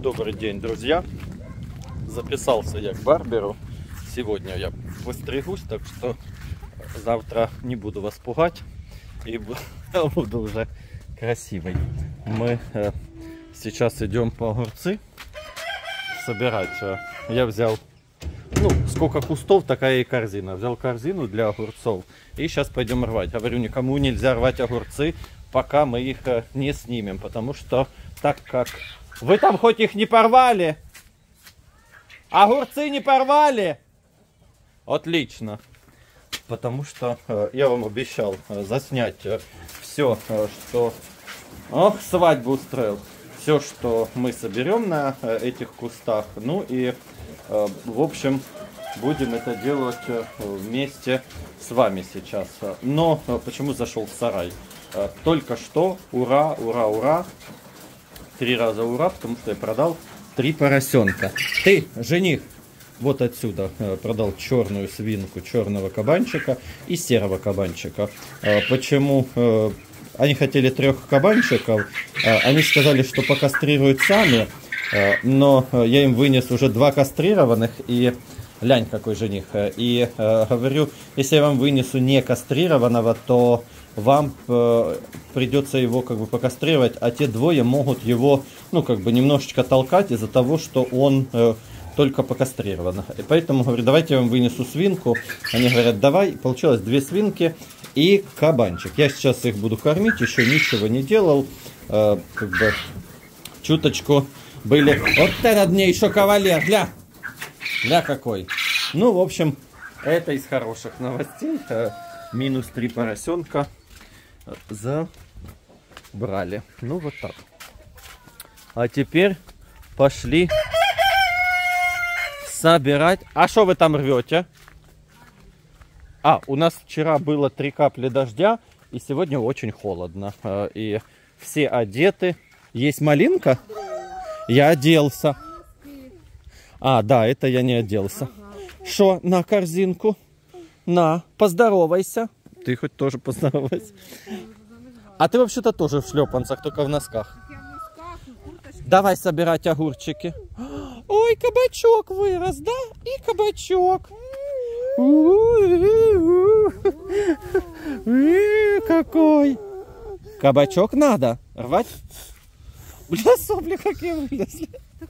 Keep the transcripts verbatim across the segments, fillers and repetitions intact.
Добрый день, друзья. Записался я к барберу. Сегодня я постригусь, так что завтра не буду вас пугать и буду уже красивой. Мы э, сейчас идем по огурцы собирать. Я взял, ну, сколько кустов, такая и корзина. Взял корзину для огурцов и сейчас пойдем рвать. Говорю, никому нельзя рвать огурцы, пока мы их не снимем, потому что так как... Вы там хоть их не порвали? Огурцы не порвали? Отлично. Потому что э, я вам обещал э, заснять э, все, э, что... Ох, свадьбу устроил. Все, что мы соберем на э, этих кустах. Ну и, э, в общем, будем это делать э, вместе с вами сейчас. Но э, почему зашел в сарай? Э, только что, ура, ура, ура. Три раза ура, потому что я продал три поросенка. Ты, жених, вот отсюда э, продал черную свинку, черного кабанчика и серого кабанчика. Э, почему? Э, они хотели трех кабанчиков. Э, они сказали, что покастрируют сами. Э, но я им вынес уже два кастрированных. И лянь, какой жених. И э, говорю, если я вам вынесу не кастрированного, то вам э, придется его как бы покастрировать, а те двое могут его, ну, как бы немножечко толкать из-за того, что он э, только покастрирован. И поэтому говорю, давайте я вам вынесу свинку. Они говорят, давай. Получилось две свинки и кабанчик. Я сейчас их буду кормить, еще ничего не делал. Э, как бы чуточку были. Вот этот мне еще кавалер, гля! Гля какой! Ну, в общем, это из хороших новостей. Минус три поросенка забрали. Ну, вот так. А теперь пошли собирать. А что вы там рвете? А, у нас вчера было три капли дождя, и сегодня очень холодно. И все одеты. Есть малинка? Я оделся. А, да, это я не оделся. Что, на корзинку? На, поздоровайся. Ты хоть тоже поздоровайся. А ты вообще-то тоже в шлепанцах, только в носках. Давай собирать огурчики. Ой, кабачок вырос, да? И кабачок. Какой. Кабачок надо рвать. Бля, сопли какие вылезли.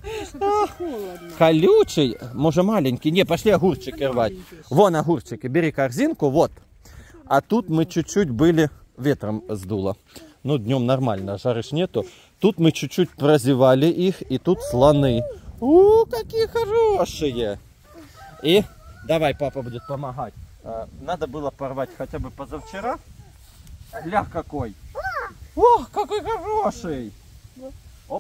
Колючий, может маленький. Не, пошли огурчики рвать. Вон огурчики, бери корзинку, вот. А тут мы чуть-чуть были, ветром сдуло. Ну, днем нормально, жарыш нету. Тут мы чуть-чуть прозевали их, и тут слоны. У, какие хорошие. И давай, папа будет помогать. Надо было порвать хотя бы позавчера. Ля, какой. Ох, какой хороший. Оп.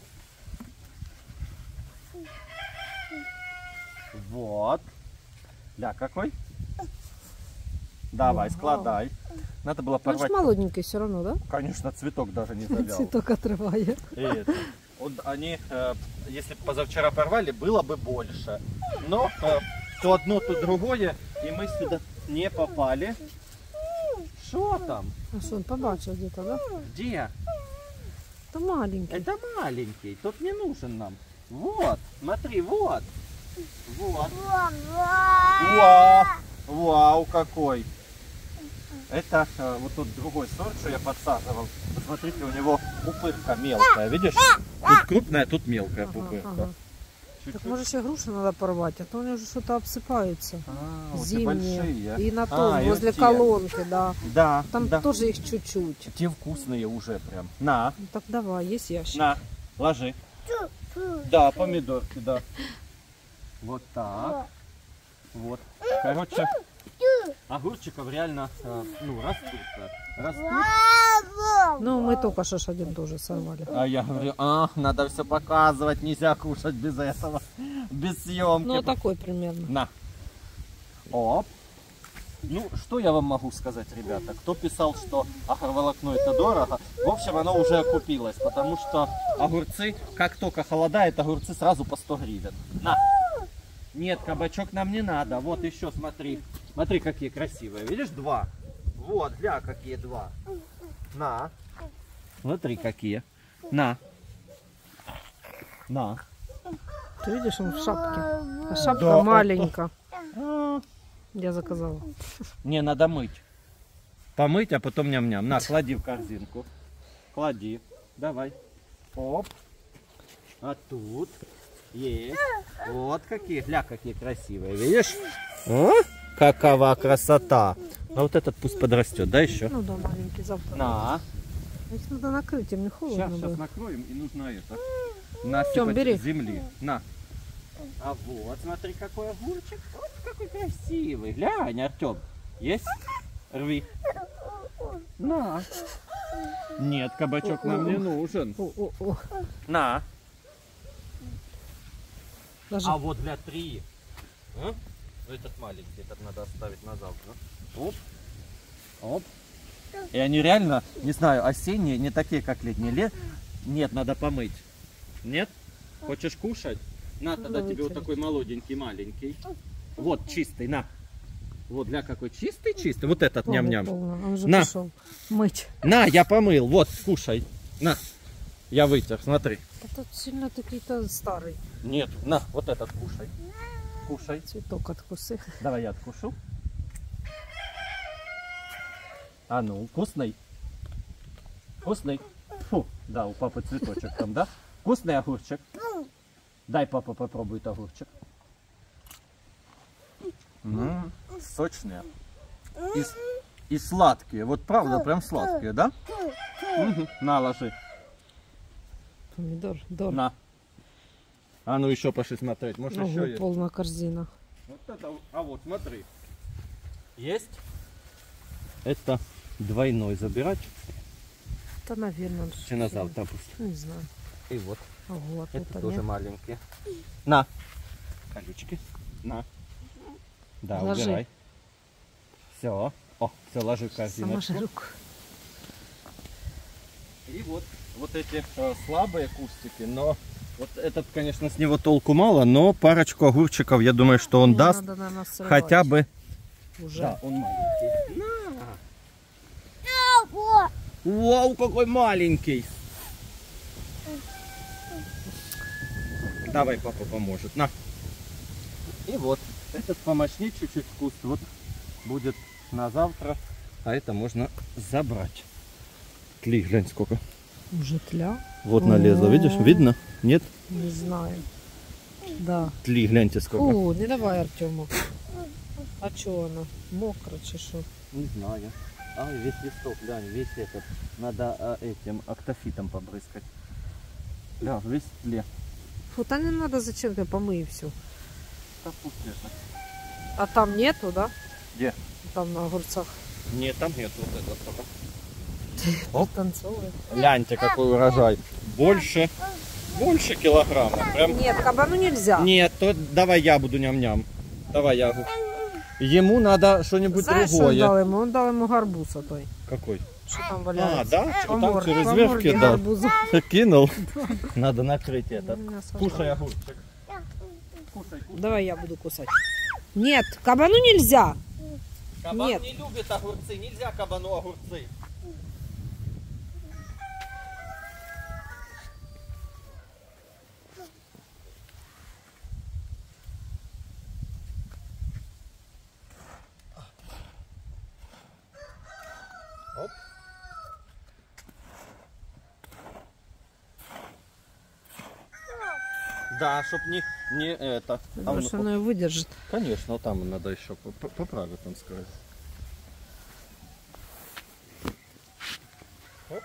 Вот. Ля, какой? Давай, складай. Надо было порвать. Ну, молоденький все равно, да? Конечно, цветок даже не завял. Цветок отрывает. И это. Вот они, э, если позавчера порвали, было бы больше. Но э, то одно, то другое, и мы сюда не попали. Что там? А что, он побачил где-то, да? Где? Это маленький. Это маленький, тот не нужен нам. Вот, смотри, вот. Вот. Вау, вау, какой. Это э, вот тот другой сорт, что я подсаживал. Посмотрите, у него пупырка мелкая, видишь? Тут крупная, тут мелкая Ага, пупырка. ага. Так может еще груши надо порвать, а то они уже что-то обсыпаются. А, вот зимние. и И на том, а, возле и колонки, да. Да, Там да. тоже их чуть-чуть. Те вкусные уже прям. На, Ну, так давай, есть ящик. на, ложи. Да, помидорки, да. Вот так. Вот. Короче, огурчиков реально э, ну, растут. Растут. Ну, мы только что ж один тоже сорвали. А я говорю, а, надо все показывать, нельзя кушать без этого, без съемки. Ну, такой примерно. На. Оп. Ну, что я вам могу сказать, ребята? Кто писал, что агроволокно это дорого, в общем, оно уже окупилось, потому что огурцы, как только холодает, огурцы сразу по сто гривен. На. Нет, кабачок нам не надо. Вот еще, смотри. Смотри, какие красивые. Видишь, два? Вот, гля, какие два. На. Смотри, какие. На. На. Ты видишь, он в шапке. А шапка Да. маленькая. А, Я заказала. Не, надо мыть. Помыть, а потом ням-ням. На, клади в корзинку. Клади. Давай. Оп. А тут есть. Вот какие. Гля, какие красивые. Видишь? О, какова красота. А вот этот пусть подрастет, да, еще? Ну да, маленький завтра. На. Их надо накрыть, им не холодно Сейчас, сейчас было. накроем и нужно это. Тём, Насыпать бери. земли. На. А вот, смотри, какой огурчик. Вот какой красивый. Глянь, Артем. Есть? Рви. На. Нет, кабачок нам не нужен. О, о, о. На. Даже А вот для три. А? Этот маленький, этот надо оставить на завтра. Оп. Оп. И они реально, не знаю, осенние, не такие, как летние. Лет... Нет, надо помыть. Нет? Хочешь кушать? На, тогда Ну, тебе вот вытереть. такой молоденький, маленький. Вот, чистый, на. Вот, для какой чистый-чистый. Вот этот полный, ням-ням. полный. Он же На. пошел мыть. На, я помыл. Вот, кушай. На. Я вытер, смотри. Это сильно какие-то старый Нет, на, вот этот кушай. Кушай. цветок откусы. Давай я откушу. А ну, вкусный? Вкусный? Фу, да, у папы цветочек там, да? Вкусный огурчик? Дай папа попробует огурчик. М, сочные. И, с- и сладкие. Вот правда, прям сладкие, да? Мгм. На, ложи. Помидор, дор. На. А ну еще пошли смотреть. Может еще Ого, есть? полная корзина. Вот это, а вот смотри. Есть? Это двойной забирать. Это, наверное, Чи на завтра пусть. не знаю. И вот. Ого, а Это тут тоже нет. маленькие. На. Колючки. На. Да, Ложи. убирай. Все. О, все, ложи в Сама корзиночку. же руку. И вот, вот эти э, слабые кустики, но вот этот, конечно, с него толку мало, но парочку огурчиков, я думаю, что он Мне даст надо, наверное, срывать хотя бы. уже. Да, он маленький. На. Вау, какой маленький. Давай, папа поможет. На. И вот, этот помощнее чуть-чуть куст. Вот будет на завтра. А это можно забрать. Тли, глянь сколько. Уже тля? Вот налезло, видишь? Видно? Нет? Не знаю. Да. Тли, гляньте сколько. Фу, не давай Артему. А что она? Мокро, чи что? Не знаю. А, весь листок, глянь, весь этот. Надо а, этим октофитом побрызгать. Да, весь в тле. Фу, там не надо зачем ты помый все. Да пусть лежит. А там нету, да? Где? Там на огурцах. Нет, там нет вот этого только. Оп. Танцует. Гляньте, какой урожай. Больше, больше килограмма. Прям... Нет, кабану нельзя. Нет, то давай я буду ням-ням. Давай я. Ему надо что-нибудь Знаешь, что он другое. дал ему? Он дал ему гарбуз, а той. Какой? Что там А, валяется? да? Что там Помор- через поморки верх кидал? гарбуза. Кинул. Надо накрыть этот. Меня сожрал. Кушай огурчик. Кушай, кушай. Давай я буду кусать. Нет, кабану нельзя. Кабан Нет. не любит огурцы. Нельзя кабану огурцы. Оп. Да, чтоб не, не это. А Потому ну, что она ее выдержит. конечно, там надо еще поп- поправить, там сказать. Оп.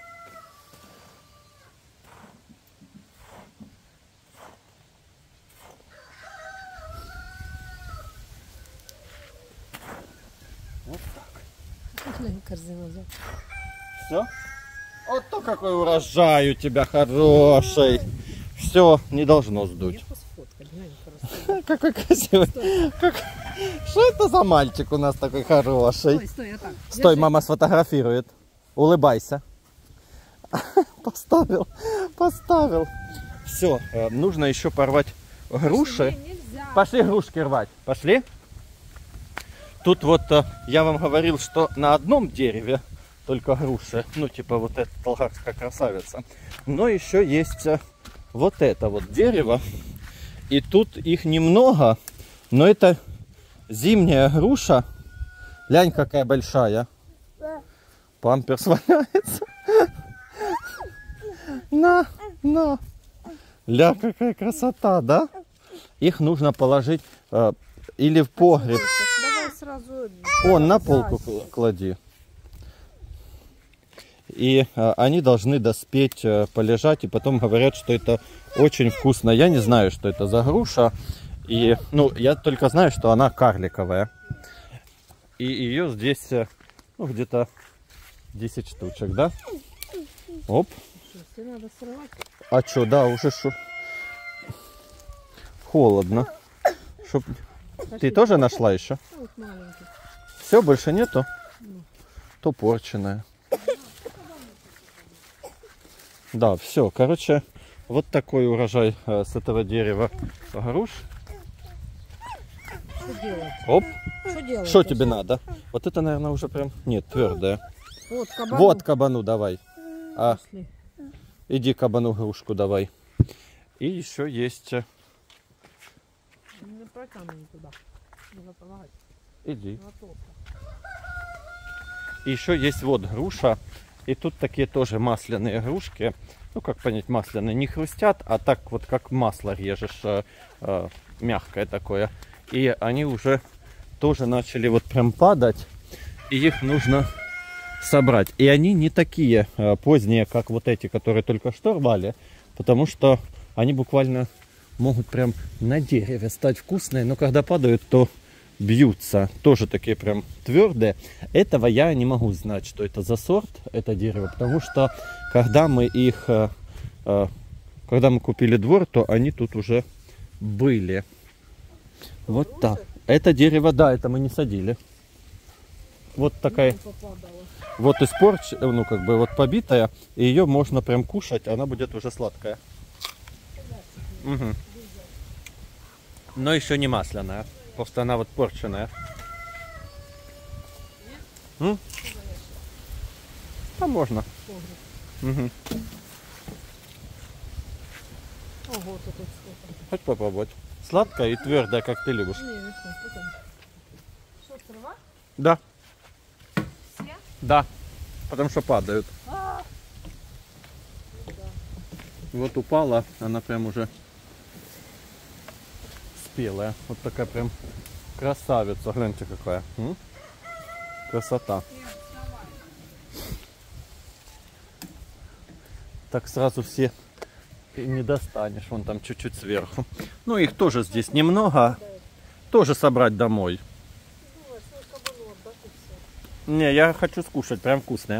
Вот так. Корзина взял. Все? Вот то какой урожай у тебя хороший. Все, не должно сдуть. Я посфоткать, глянь, просто. Какой красивый. Как... Что это за мальчик у нас такой хороший? Стой, стой, я так. Стой, Держи. мама сфотографирует. Улыбайся. Поставил, поставил. Все, нужно еще порвать груши. Не, нельзя. Пошли грушки рвать. Пошли. Тут вот э, я вам говорил, что на одном дереве только груши. Ну, типа вот эта болгарская красавица. Но еще есть э, вот это вот дерево. И тут их немного, но это зимняя груша. Глянь, какая большая. Памперс валяется. На, на. Ля, какая красота, да? Их нужно положить э, или в погреб. Давай сразу. Он на полку клади. И э, они должны доспеть, э, полежать. И потом говорят, что это очень вкусно. Я не знаю, что это за груша. И, ну, я только знаю, что она карликовая. И ее здесь, э, ну, где-то десять штучек, да? Оп. Все надо срывать. А что, да, уже шо... холодно. Чтоб... Ты тоже нашла еще? Вот маленький. Все, больше нету? То порченое. Да, все. Короче, вот такой урожай э, с этого дерева груш. Что делать? Оп. Что делать? Что тебе надо? Вот это, наверное, уже прям... Нет, твердое. Вот кабан. Вот кабану давай. А, Пошли. иди кабану грушку давай. И еще есть... э, Не протянем туда. Нужно помогать. Иди. Готово. И еще есть вот груша. И тут такие тоже масляные грушки. Ну, как понять, масляные. Не хрустят, а так вот как масло режешь. Э, э, мягкое такое. И они уже тоже начали вот прям падать. И их нужно собрать. И они не такие э, поздние, как вот эти, которые только что рвали. Потому что они буквально могут прям на дереве стать вкусные. Но когда падают, то бьются. Тоже такие прям твердые. Этого я не могу знать, что это за сорт, это дерево. Потому что когда мы их, э, э, когда мы купили двор, то они тут уже были. Вот так. Это дерево, да, это мы не садили. Вот такая, вот испорч, ну как бы вот побитая, и ее можно прям кушать, она будет уже сладкая. Угу. Но еще не масляная, просто она вот порченая. М? А можно. Угу. Ого, тут сколько. Хоть попробовать. Сладкая и твердая, как ты любишь. Не, не вкусно. Потом. Что, срывать? Да. Все? Да. Потому что падают. А! Вот упала, она прям уже спелая. Вот такая прям красавица. Гляньте какая. М? Красота. Так сразу все и не достанешь. Вон там чуть-чуть сверху. Ну их тоже здесь немного. Тоже собрать домой. Не, я хочу скушать. Прям вкусные.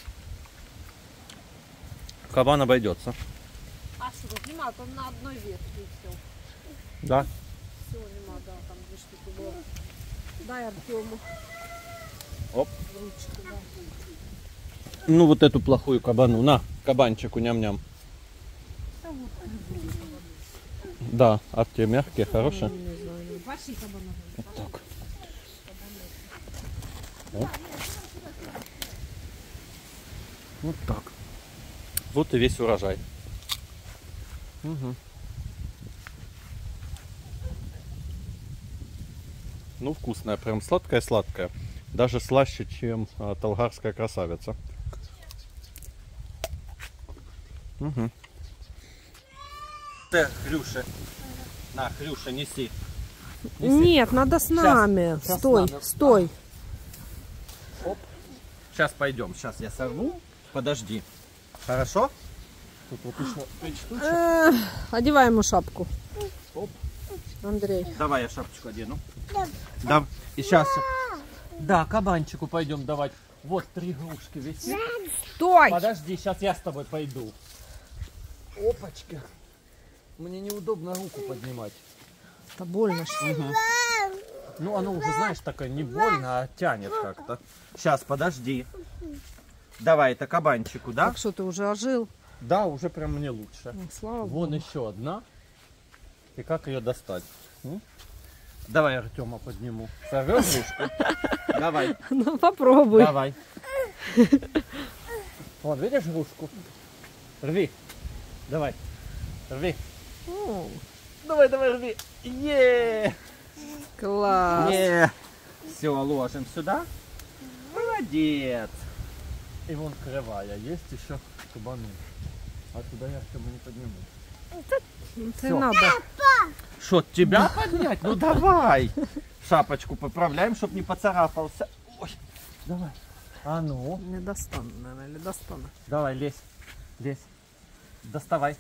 Кабан обойдется. А что, тут нема, там на одной ветке и все. Да. Все, нема, да, там две штуки было. Дай Артему. Оп. Ручку, да. Ну вот эту плохую кабану. На, кабанчику, ням-ням. Да, а те мягкие, хорошие. Не знаю. Пошли кабана. Вот так. Оп. Вот так. Вот и весь урожай. Угу. Ну, вкусная, прям сладкая-сладкая. Даже слаще, чем а, талгарская красавица. Угу. Ты, Хрюша. На, Хрюша, неси. неси. Нет, надо с нами. Сейчас Стой, надо. стой. Оп. Сейчас пойдем. Сейчас я сорву. Подожди. Хорошо? Тут вот еще пять штучек. Эх, одевай ему шапку. Оп. Андрей. Давай я шапочку одену. Да. И сейчас. Да, кабанчику пойдем давать. Вот три грушки висит. Стой! Подожди, сейчас я с тобой пойду. Опачка. Мне неудобно руку поднимать. Это больно. Что? Угу. Ну, оно уже, знаешь, такое не больно, а тянет как-то. Сейчас, подожди. Давай, это кабанчику, да? Так что, ты уже ожил? Да, уже прям мне лучше. Ну, слава Вон Богу. еще одна. И как ее достать? М? Давай Артема подниму. Сорвешь ручку? Давай. Ну, попробуй. Давай. Вот, видишь ручку? Рви. Давай. Рви. О, Давай, давай, рви. Е! Класс. Не. Все, ложим сюда. Молодец. И вон кривая. Есть еще кабаны. А туда я чтобы не подниму. Ну, Всё. это надо. Что, тебя поднять? Ну давай. Шапочку поправляем, чтобы не поцарапался. Ой, давай. А ну. Не достану, наверное, или достану. Давай, лезь. Лезь. Доставай.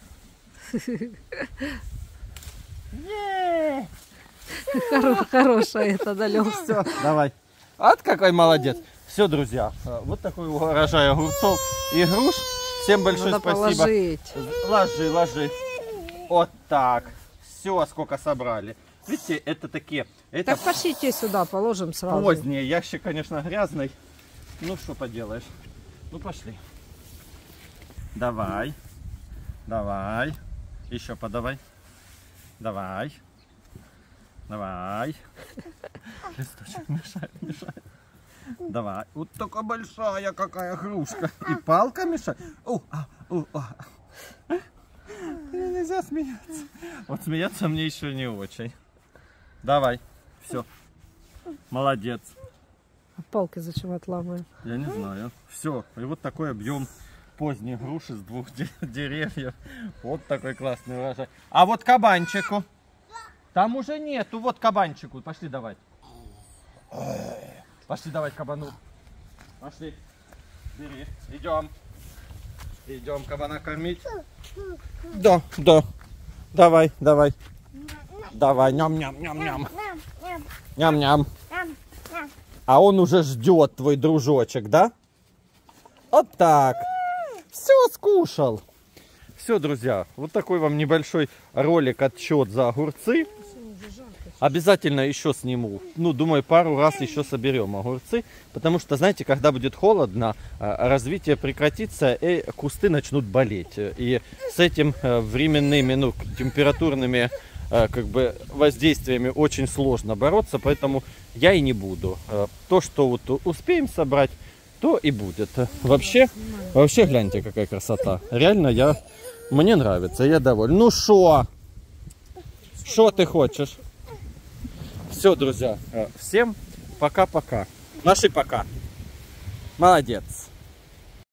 Не. Хоро- Хорошая это, да, Лёх? Все, давай. Вот какой молодец. Все, друзья, вот такой урожай огурцов и груш. Всем большое Надо спасибо. положить. Ложи, ложи. Вот так. Все, сколько собрали. Видите, это такие... Это Так пошлите сюда, положим сразу. поздние. Ящик, конечно, грязный. Ну, что поделаешь. Ну, пошли. Давай. Давай. Еще подавай. Давай. Давай. Листочек мешает, мешает. Давай. Вот такая большая какая грушка. И палка мешает. О, а, о, а. Мне нельзя смеяться. Вот смеяться мне еще не очень. Давай. Все. Молодец. А палки зачем отламываем? Я не знаю. Все. И вот такой объем поздней груши с двух де- деревьев. Вот такой классный урожай. А вот кабанчику. Там уже нету. Вот кабанчику. Пошли давай. Пошли давай кабану. Пошли. Бери. Идем. Идем кабана кормить. Да, да. Давай, давай. Давай. Ням-ням-ням-ням. Ням-ням. А он уже ждет, твой дружочек, да? Вот так. Все, скушал. Все, друзья, вот такой вам небольшой ролик, отчет за огурцы. Обязательно еще сниму. Ну, думаю, пару раз еще соберем огурцы. Потому что, знаете, когда будет холодно, развитие прекратится, и кусты начнут болеть. И с этим временными, ну, температурными как бы воздействиями очень сложно бороться. Поэтому я и не буду. То, что вот успеем собрать, то и будет. Вообще, вообще гляньте, какая красота. Реально, я, мне нравится, я доволен. Ну, шо? Шо ты хочешь? Все, друзья, всем пока-пока. Наши пока. Молодец.